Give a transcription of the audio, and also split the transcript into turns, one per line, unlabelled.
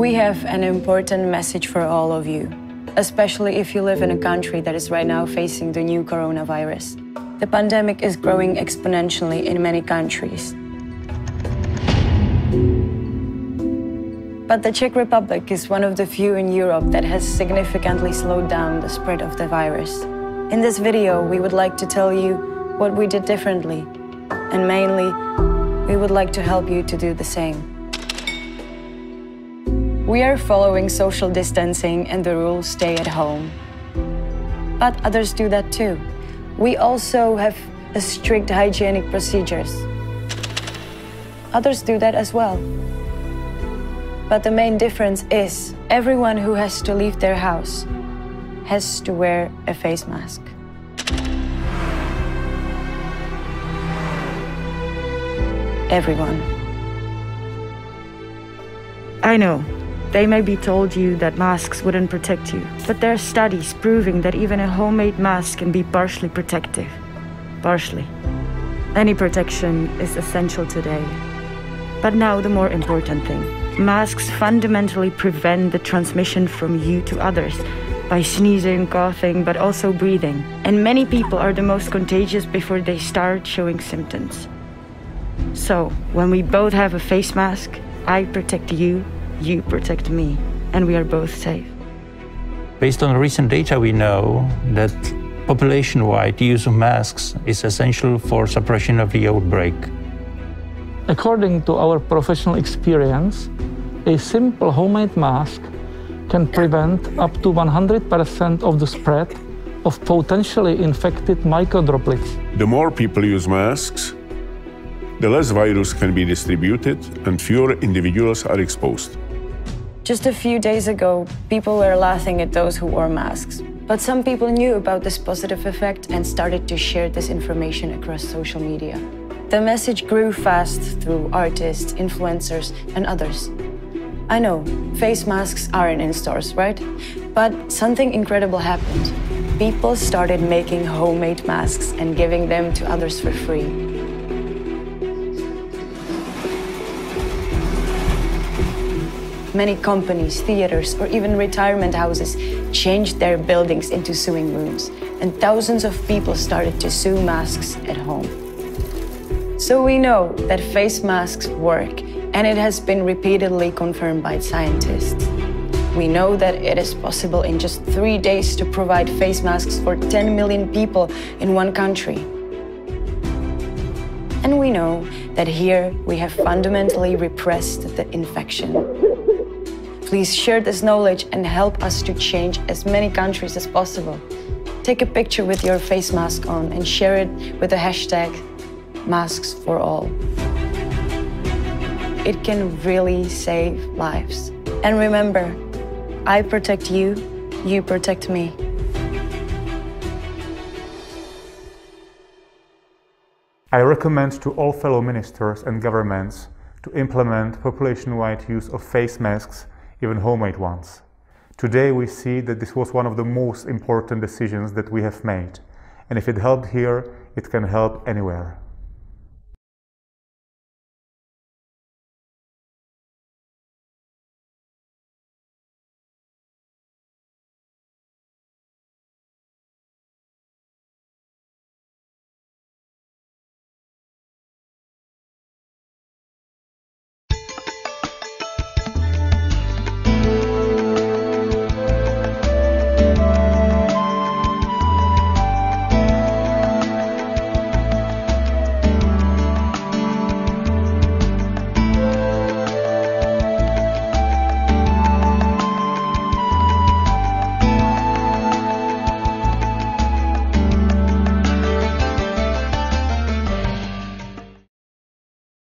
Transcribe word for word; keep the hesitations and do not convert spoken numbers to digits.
We have an important message for all of you, especially if you live in a country that is right now facing the new coronavirus. The pandemic is growing exponentially in many countries. But the Czech Republic is one of the few in Europe that has significantly slowed down the spread of the virus. In this video, we would like to tell you what we did differently, and mainly, we would like to help you to do the same. We are following social distancing and the rule stay at home. But others do that too. We also have a strict hygienic procedures. Others do that as well. But the main difference is everyone who has to leave their house has to wear a face mask. Everyone.
I know. They may be told you that masks wouldn't protect you, but there are studies proving that even a homemade mask can be partially protective. Partially. Any protection is essential today. But now the more important thing. Masks fundamentally prevent the transmission from you to others by sneezing, coughing, but also breathing. And many people are the most contagious before they start showing symptoms. So, when we both have a face mask, I protect you, you protect me, and we are both safe.
Based on recent data, we know that population-wide use of masks is essential for suppression of the outbreak.
According to our professional experience, a simple homemade mask can prevent up to one hundred percent of the spread of potentially infected microdroplets.
The more people use masks, the less virus can be distributed and fewer individuals are exposed.
Just a few days ago, people were laughing at those who wore masks. But some people knew about this positive effect and started to share this information across social media. The message grew fast through artists, influencers, and others. I know, face masks aren't in stores, right? But something incredible happened. People started making homemade masks and giving them to others for free. Many companies, theaters, or even retirement houses changed their buildings into sewing rooms, and thousands of people started to sew masks at home. So we know that face masks work, and it has been repeatedly confirmed by scientists. We know that it is possible in just three days to provide face masks for ten million people in one country. And we know that here we have fundamentally repressed the infection. Please share this knowledge and help us to change as many countries as possible. Take a picture with your face mask on and share it with the hashtag Masks for All. It can really save lives. And remember, I protect you, you protect me.
I recommend to all fellow ministers and governments to implement population-wide use of face masks, even homemade ones. Today we see that this was one of the most important decisions that we have made. And if it helped here, it can help anywhere.